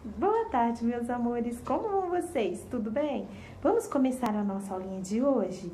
Boa tarde, meus amores. Como vão vocês? Tudo bem? Vamos começar a nossa aulinha de hoje?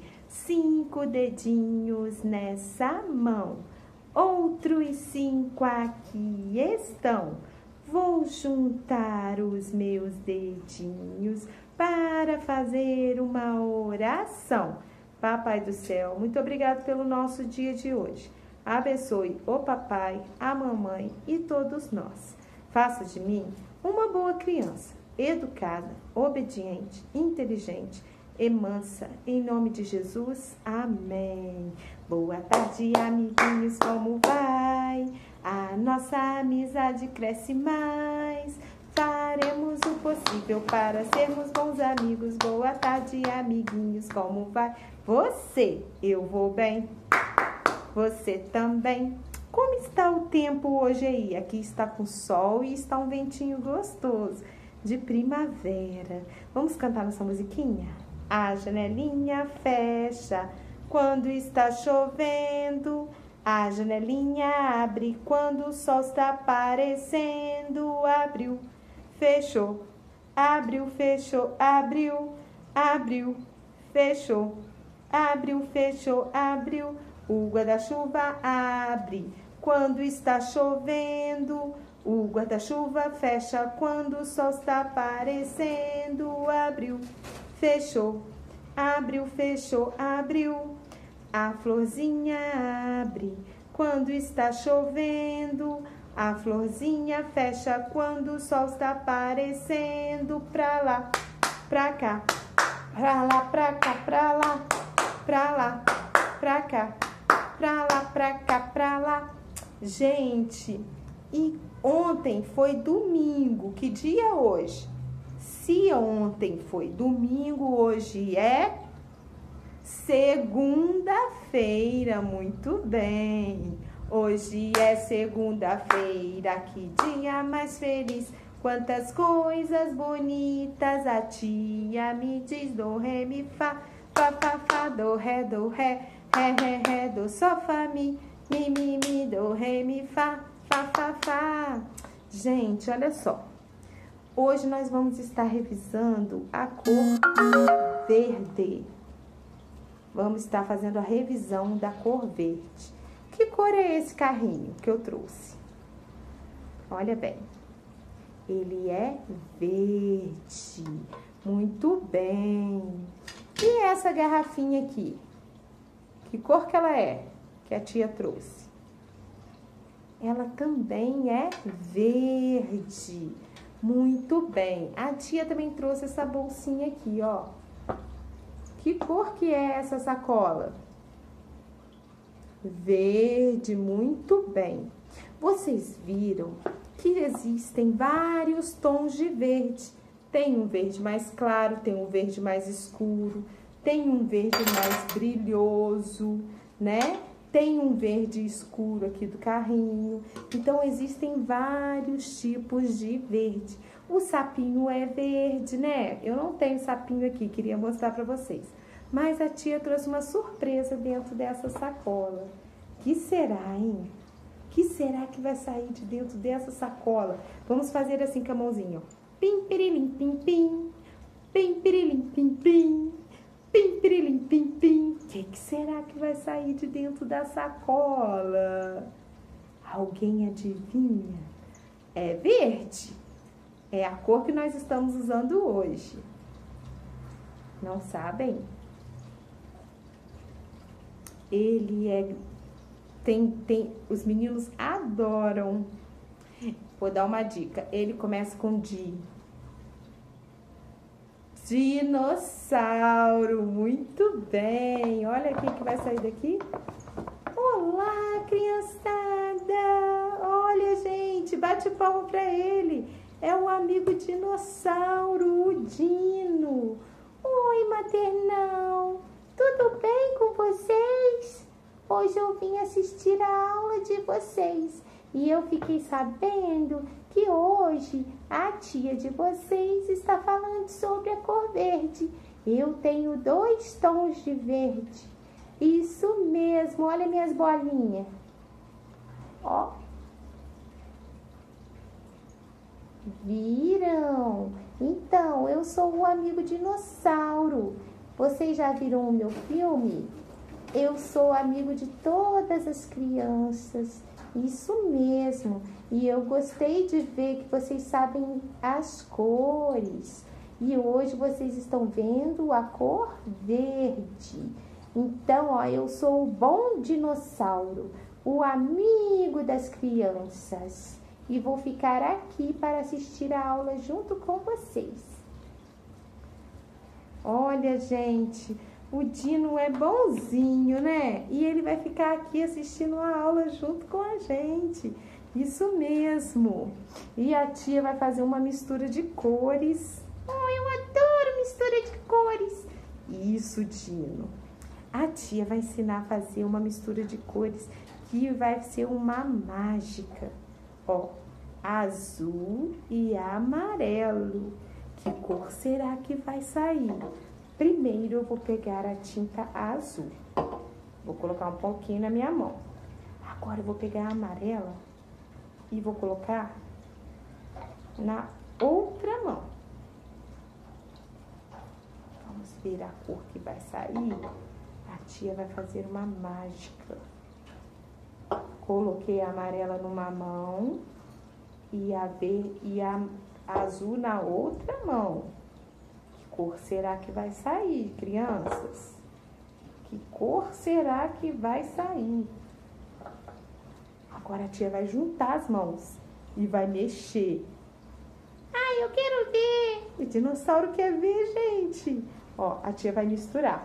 5 dedinhos nessa mão, outros 5 aqui estão. Vou juntar os meus dedinhos para fazer uma oração. Papai do céu, muito obrigado pelo nosso dia de hoje. Abençoe o papai, a mamãe e todos nós. Faça de mim uma boa criança, educada, obediente, inteligente e mansa. Em nome de Jesus, amém. Boa tarde, amiguinhos, como vai? A nossa amizade cresce mais. Faremos o possível para sermos bons amigos. Boa tarde, amiguinhos, como vai? Você, eu vou bem. Você também. Como está o tempo hoje aí? Aqui está com sol e está um ventinho gostoso de primavera. Vamos cantar nossa musiquinha? A janelinha fecha quando está chovendo. A janelinha abre quando o sol está aparecendo. Abriu, fechou, abriu, fechou, abriu, abriu, fechou, abriu, fechou, abriu. O guarda-chuva abre quando está chovendo. O guarda-chuva fecha quando o sol está aparecendo. Abriu, fechou, abriu, fechou, abriu. A florzinha abre quando está chovendo. A florzinha fecha quando o sol está aparecendo. Pra lá, pra cá, pra lá, pra cá, pra lá, pra lá, pra cá. Pra lá, pra cá, pra lá. Gente, e ontem foi domingo. Que dia é hoje? Se ontem foi domingo, hoje é segunda-feira. Muito bem. Hoje é segunda-feira. Que dia mais feliz. Quantas coisas bonitas a tia me diz. Do, ré, mi, fá, fá, fá, fá, do, ré, ré, ré, ré, do, sol, fá, mi, do, ré, mi, fá, fá, fá, fá. Gente, olha só. Hoje nós vamos estar revisando a cor verde. Vamos estar fazendo a revisão da cor verde. Que cor é esse carrinho que eu trouxe? Olha bem. Ele é verde. Muito bem. E essa garrafinha aqui? Que cor que ela é? Que a tia trouxe? Ela também é verde. Muito bem. A tia também trouxe essa bolsinha aqui, ó. Que cor que é essa sacola? Verde, muito bem. Vocês viram que existem vários tons de verde. Tem um verde mais claro, tem um verde mais escuro, tem um verde mais brilhoso, né? Tem um verde escuro aqui do carrinho. Então, existem vários tipos de verde. O sapinho é verde, né? Eu não tenho sapinho aqui, queria mostrar pra vocês. Mas a tia trouxe uma surpresa dentro dessa sacola. Que será, hein? Que será que vai sair de dentro dessa sacola? Vamos fazer assim com a mãozinha, ó. Pim, pirilim, pim, pim. Pim, pirilim, pim, pim. Pim, pirilim, pim, pim. O que será que vai sair de dentro da sacola? Alguém adivinha? É verde. É a cor que nós estamos usando hoje. Não sabem? Ele é... Os meninos adoram. Vou dar uma dica. Ele começa com D. Dinossauro. Muito bem. Olha quem que vai sair daqui. Olá, criançada. Olha, gente. Bate palma pra ele. É o amigo dinossauro, o Dino. Oi, maternão. Tudo bem com vocês? Hoje eu vim assistir a aula de vocês. E eu fiquei sabendo que hoje a tia de vocês está falando sobre a cor verde. Eu tenho 2 tons de verde. Isso mesmo, olha minhas bolinhas. Ó. Viram? Então, eu sou o amigo dinossauro. Vocês já viram o meu filme? Eu sou amigo de todas as crianças. Isso mesmo. E eu gostei de ver que vocês sabem as cores. E hoje vocês estão vendo a cor verde. Então, ó, eu sou o bom dinossauro, o amigo das crianças. E vou ficar aqui para assistir a aula junto com vocês. Olha, gente, o Dino é bonzinho, né? E ele vai ficar aqui assistindo a aula junto com a gente. Isso mesmo. E a tia vai fazer uma mistura de cores. Oh, eu adoro mistura de cores. Isso, Dino. A tia vai ensinar a fazer uma mistura de cores que vai ser uma mágica. Ó, azul e amarelo. Que cor será que vai sair? Primeiro eu vou pegar a tinta azul. Vou colocar um pouquinho na minha mão. Agora eu vou pegar a amarela e vou colocar na outra mão. Vamos ver a cor que vai sair. A tia vai fazer uma mágica. Coloquei a amarela numa mão e a azul na outra mão. Que cor será que vai sair, crianças? Que cor será que vai sair? Agora a tia vai juntar as mãos e vai mexer. Ai, eu quero ver! O dinossauro quer ver, gente. Ó, a tia vai misturar.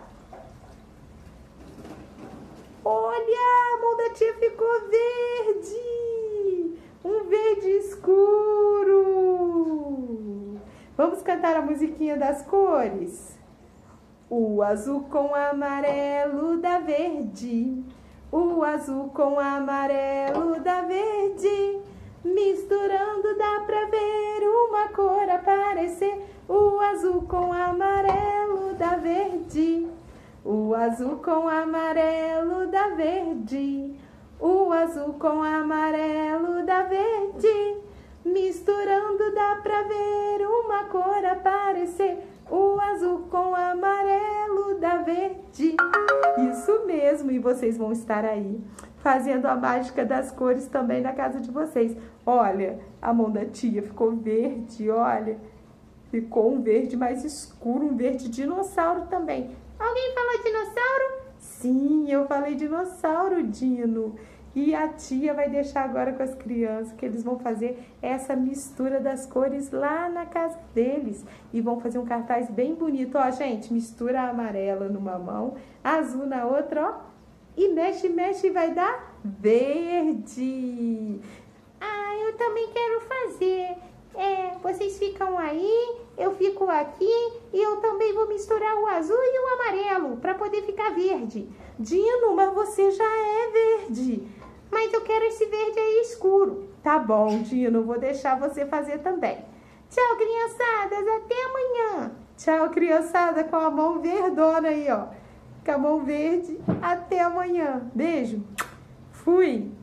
Olha, a mão da tia ficou verde! Um verde escuro! Vamos cantar a musiquinha das cores? O azul com amarelo dá verde. O azul com amarelo dá verde. Misturando dá pra ver uma cor aparecer. O azul com amarelo dá verde. O azul com amarelo dá verde. O azul com amarelo dá verde. Misturando dá pra ver uma cor aparecer. O azul com amarelo dá verde. Isso mesmo, e vocês vão estar aí fazendo a mágica das cores também na casa de vocês. Olha, a mão da tia ficou verde, olha. Ficou um verde mais escuro, um verde dinossauro também. Alguém falou dinossauro? Sim, eu falei dinossauro, Dino. E a tia vai deixar agora com as crianças, que eles vão fazer essa mistura das cores lá na casa deles. E vão fazer um cartaz bem bonito. Ó, gente, mistura a amarela numa mão, azul na outra, ó. E mexe, mexe e vai dar verde. Ah, eu também quero fazer. Vocês ficam aí, eu fico aqui e eu também vou misturar o azul e o amarelo para poder ficar verde. Dino, mas você já é verde. Mas eu quero esse verde aí escuro. Tá bom, Dino, vou deixar você fazer também. Tchau, criançadas, até amanhã. Tchau, criançada, com a mão verdona aí, ó. Com a mão verde, até amanhã. Beijo. Fui.